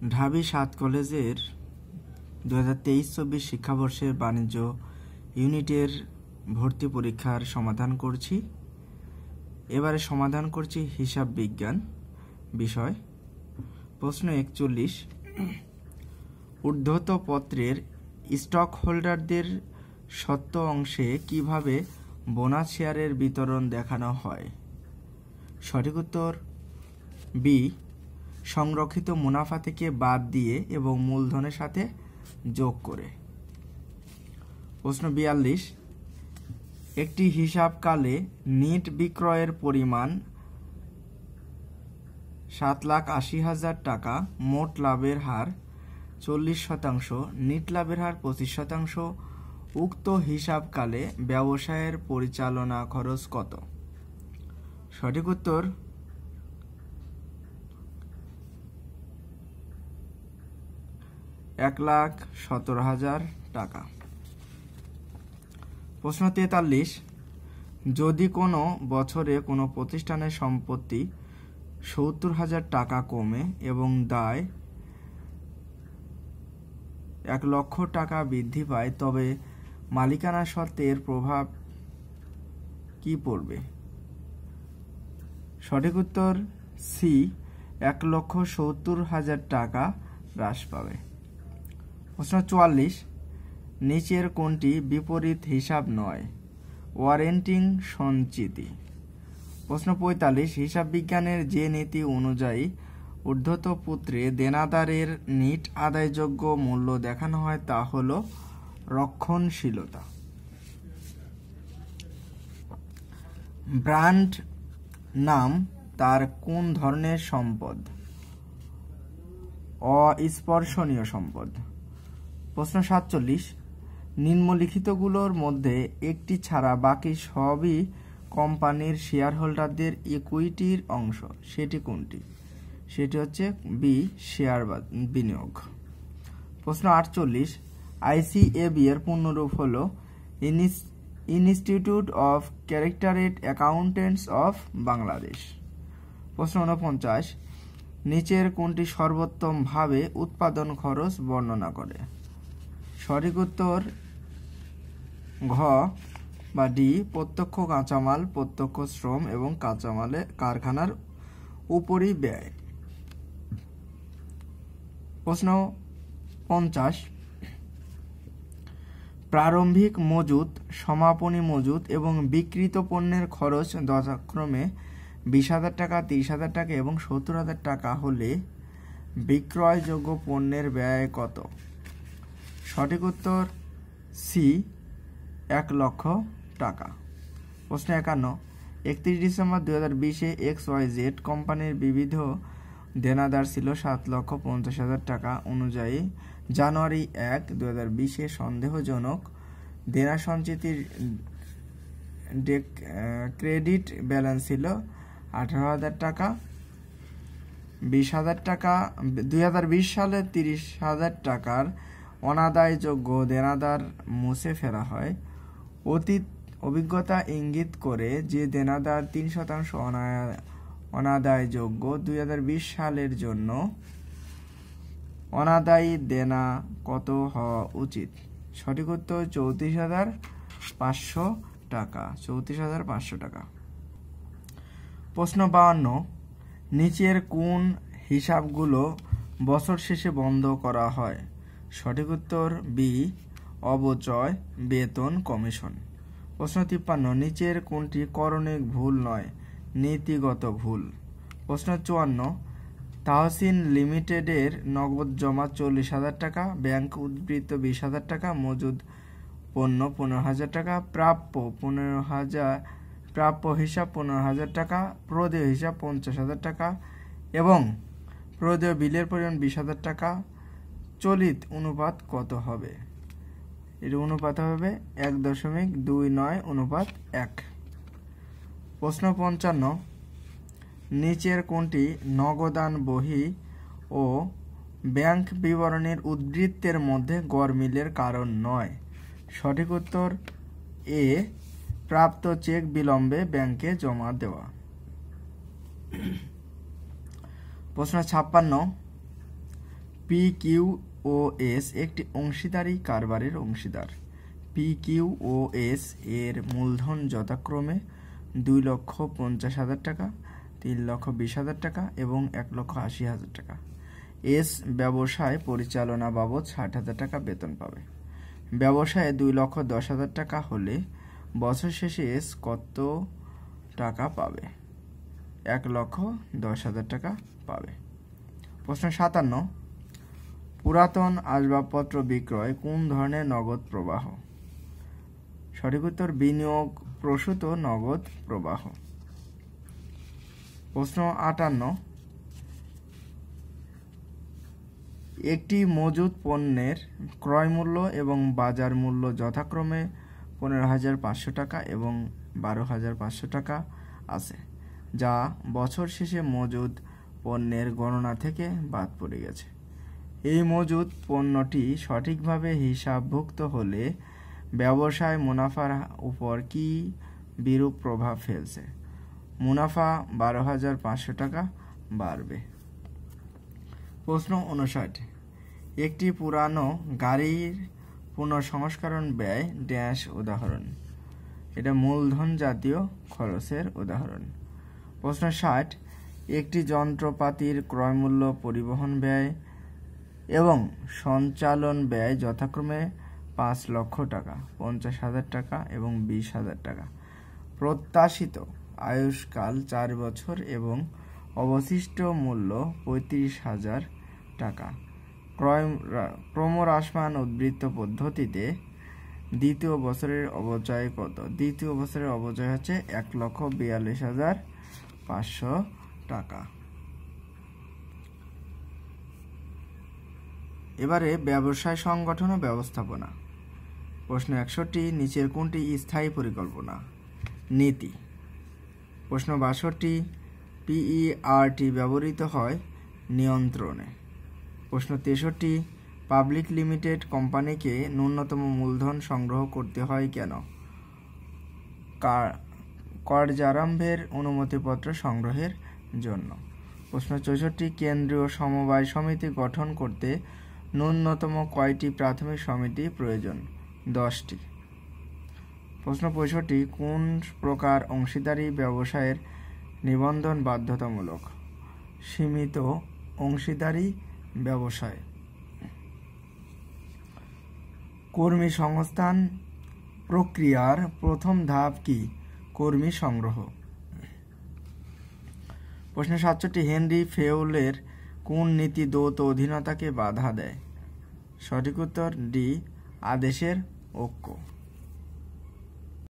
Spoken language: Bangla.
ঢাবি ৭ কলেজের 2023-24 শিক্ষাবর্ষের বাণিজ্য ইউনিটের ভর্তি পরীক্ষার সমাধান করছি। এবারে সমাধান করছি হিসাব বিজ্ঞান বিষয়। প্রশ্ন 41, ঊর্ধ্বত পত্রের স্টক হোল্ডারদের স্বত্ব অংশে কিভাবে বোনাস শেয়ারের বিতরণ দেখানো হয়? সঠিক উত্তর বি, সংরক্ষিত মুনাফা থেকে বাদ দিয়ে এবং মূলধনের সাথে যোগ করে। প্রশ্ন 42, একটি হিসাবকালে নিট বিক্রয়ের পরিমাণ 7,80,000 টাকা, মোট লাভের হার 40%, নিট লাভের হার 25%। উক্ত হিসাবকালে ব্যবসায়ের পরিচালনা খরচ কত? সঠিক উত্তর 1,17,000 টাকা। প্রশ্ন 43, যদি কোনো বছরে কোনো প্রতিষ্ঠানের সম্পত্তি 70,000 টাকা কমে এবং দায় 1,00,000 টাকা বৃদ্ধি পায়, তবে মালিকানা স্বত্বে এর প্রভাব কি পড়বে? সঠিক উত্তর সি, 1,70,000 টাকা হ্রাস পাবে। প্রশ্ন 44, নিচের কোনটি বিপরীত হিসাব নয়? ওয়ারেন্টিং সঞ্চিতি। প্রশ্ন 45, হিসাব বিজ্ঞানের যে নীতি অনুযায়ী ঊর্ধ্বত পত্রে দেনাদারের নিট আদায়যোগ্য মূল্য দেখানো হয় তা হল রক্ষণশীলতা। ব্র্যান্ড নাম তার কোন ধরনের সম্পদ? অস্পর্শনীয় সম্পদ। প্রশ্ন 47, নিম্নলিখিতগুলোর মধ্যে একটি ছাড়া বাকি সবই কোম্পানির শেয়ার হোল্ডারদের ইকুইটির অংশ, সেটি কোনটি? সেটি হচ্ছে বি, শেয়ার বিনিয়োগ। প্রশ্ন 48, ICAB এর পূর্ণরূপ হল institute of chartered accountants of Bangladesh. প্রশ্ন 49, নিচের কোনটি সর্বোত্তমভাবে উৎপাদন খরচ বর্ণনা করে? সঠিক উত্তর ঘ বা ডি, প্রত্যক্ষ কাঁচামাল, প্রত্যক্ষ শ্রম এবং কাঁচামালে কারখানার উপরই ব্যয়। প্রশ্ন 50, প্রারম্ভিক মজুত, সমাপনী মজুত এবং বিক্রিত পণ্যের খরচ যথাক্রমে 20,000 টাকা, 30,000 টাকা এবং 70,000 টাকা হলে বিক্রয়যোগ্য পণ্যের ব্যয় কত? সঠিক উত্তর সি, 1,00,000 টাকা। প্রশ্ন 51, 31 ডিসেম্বর 2020-এ XYZ কোম্পানির বিবিধ দেনাদার ছিল 7,50,000 টাকা অনুযায়ী জানুয়ারি 1, 2020-এ সন্দেহজনক দেনা সঞ্চিতির ক্রেডিট ব্যালেন্স ছিল 18,000 টাকা। 20,000 টাকা 2020 সালে 30,000 টাকার অনাদায়যোগ্য দেনাদার মুছে ফেলা হয়। অতীত অভিজ্ঞতা ইঙ্গিত করে যে দেনাদার 3% অনাদায়যোগ্য। 2020 সালের জন্য অনাদায়ী দেনা কত হওয়া উচিত? সঠিক উত্তর 34,500 টাকা। 34,500 টাকা। প্রশ্ন 52, নিচের কোন হিসাবগুলো বছর শেষে বন্ধ করা হয়? সঠিক উত্তর বি, অবচয়, বেতন, কমিশন। প্রশ্ন 53, নিচের কোনটি করণিক ভুল নয়, নীতিগত ভুল? প্রশ্ন 54, তাহসিন লিমিটেডের নগদ জমা 40,000 টাকা, ব্যাংক উদ্ধৃত 20,000 টাকা, মজুদ পণ্য 15,000 টাকা, প্রাপ্য হিসাব 15,000 টাকা, প্রদেয় হিসাব 50,000 টাকা এবং প্রদেয় বিলের পরিমাণ 20,000 টাকা। চলিত অনুপাত কত হবে? এর অনুপাত হবে 1.29:1। প্রশ্ন 55, নিচের কোনটি নগদান বহি ও ব্যাংক বিবরণীর উদ্ধৃতের মধ্যে গরমিলের কারণ নয়? সঠিক উত্তর এ, প্রাপ্ত চেক বিলম্বে ব্যাংকে জমা দেওয়া। প্রশ্ন 56, PQOS একটি অংশীদারি কারবারের অংশীদার। PQOS এর মূলধন যথাক্রমে 2,50,000 টাকা, 3,20,000 টাকা এবং 1,80,000 টাকা। এস ব্যবসায় পরিচালনা বাবদ 60,000 টাকা বেতন পাবে। ব্যবসায়ে 2,10,000 টাকা হলে বছর শেষে এস কত টাকা পাবে? 1,10,000 টাকা পাবে। প্রশ্ন 57, পুরাতন আসবাবপত্র বিক্রয় কোন ধরনের নগদ প্রবাহ? সঠিক উত্তর বিনিয়োগ প্রসূত নগদ প্রবাহ। প্রশ্ন 58, একটি মজুত পণ্যের ক্রয় মূল্য এবং বাজার মূল্য যথাক্রমে 15,500 টাকা এবং 12,500 টাকা আছে, যা বছর শেষে মজুদ পণ্যের গণনা থেকে বাদ পড়ে গেছে। এই মজুদ পণ্যটি সঠিকভাবে হিসাবভুক্ত হলে ব্যবসায় মুনাফার উপর কি বিরূপ প্রভাব ফেলছে? মুনাফা 12,500 টাকা বাড়বে। প্রশ্ন 59, একটি পুরানো গাড়ির পুনঃসংস্করণ ব্যয় ড্যাশ উদাহরণ। এটা মূলধন জাতীয় খরচের উদাহরণ। প্রশ্ন 60, একটি যন্ত্রপাতির ক্রয়মূল্য, পরিবহন ব্যয় এবং সঞ্চালন ব্যয় যথাক্রমে 5 লক্ষ টাকা, 50,000 টাকা এবং 20,000 টাকা। প্রত্যাশিত আয়ুষ্কাল 4 বছর এবং অবশিষ্ট মূল্য 35,000 টাকা। ক্রমহ্রাসমান উদ্বৃত্ত পদ্ধতিতে দ্বিতীয় বছরের অবচয় কত? দ্বিতীয় বছরের অবচয় হচ্ছে 1,42,500 টাকা। এবারে ব্যবসায় সংগঠন ও ব্যবস্থাপনা। প্রশ্ন 61, নিচের কোনটি স্থায়ী পরিকল্পনা? নীতি। প্রশ্ন 62, PERT ব্যবহৃত হয় নিয়ন্ত্রণে। প্রশ্ন 63, পাবলিক লিমিটেড কোম্পানিকে ন্যূনতম মূলধন সংগ্রহ করতে হয় কেন? কার্যারম্ভের অনুমতিপত্র সংগ্রহের জন্য। প্রশ্ন 64, কেন্দ্রীয় সমবায় সমিতি গঠন করতে ন্যূনতম কয়টি প্রাথমিক সমিতি প্রয়োজন? 10টি। প্রশ্ন 65, কোন প্রকার অংশীদারি ব্যবসায়ের নিবন্ধন বাধ্যতামূলক? সীমিত অংশীদারি ব্যবসায়। কর্মী সংস্থান প্রক্রিয়ার প্রথম ধাপ কি? কর্মী সংগ্রহ। প্রশ্ন 67, হেনরি ফেউলের কোন নীতি দ্বৈত অধীনতাকে বাধা দেয়? সঠিক উত্তর ডি, আদেশের ঐক্য।